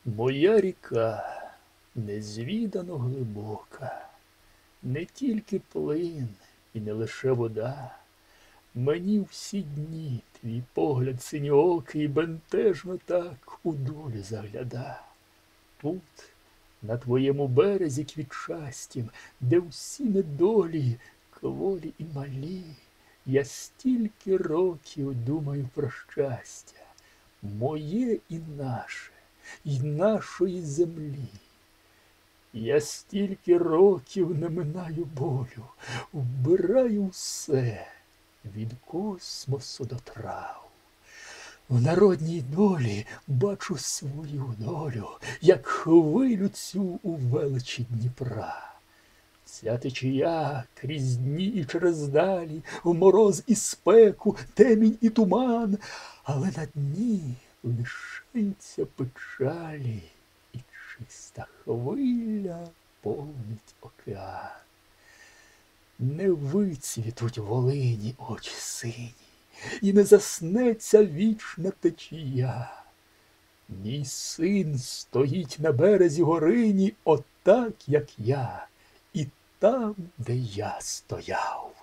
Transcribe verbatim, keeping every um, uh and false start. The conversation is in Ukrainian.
Моя ріка незвідано глибока, не тільки плин і не лише вода. Мені всі дні твій погляд синьоокий бентежно так у долю загляда. Тут, на твоєму березі квітчастім, де всі недолі, кволі і малі, я стільки років думаю про щастя, моє і наше, і нашої землі. Я стільки років не минаю болю, вбираю все, від космосу до трав. В народній долі бачу свою долю, як хвилю цю у величі Дніпра. Ця течія крізь дні і через далі, в мороз і спеку, темінь і туман, але на дні лишаються печалі, і чиста хвиля повнить океан. Не вицвітуть Волині очі сині, і не заснеться вічна течія. Мій син стоїть на березі горині отак, як я, і там, де я стояв.